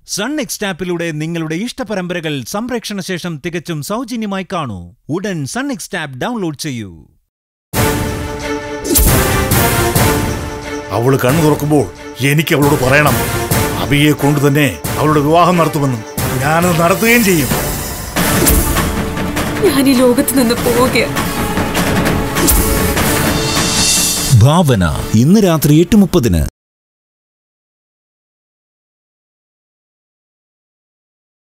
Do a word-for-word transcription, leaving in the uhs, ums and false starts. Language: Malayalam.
സൺ നെക്സ്റ്റ് ആപ്പിലൂടെ നിങ്ങളുടെ ഇഷ്ടപരമ്പരകൾ സംപ്രേക്ഷണ ശേഷം തികച്ചും സൗജന്യമായി കാണൂ. ഉടൻ സൺ നെക്സ്റ്റ് ആപ്പ് ഡൗൺലോഡ് ചെയ്യൂ. അവള് കണ്ണു തുറക്കുമ്പോൾ എനിക്ക് അവളോട് പറയണം, അബിയെ കൊണ്ട് തന്നെ അവളുടെ വിവാഹം നടത്തുമെന്നും ഞാനത് നടത്തുകയും ചെയ്യും. ഞാൻ ഈ ലോകത്ത് നിന്ന് പോവുകയാണ്. ഭാവന ഇന്ന് രാത്രി എട്ട് മുപ്പതിന്.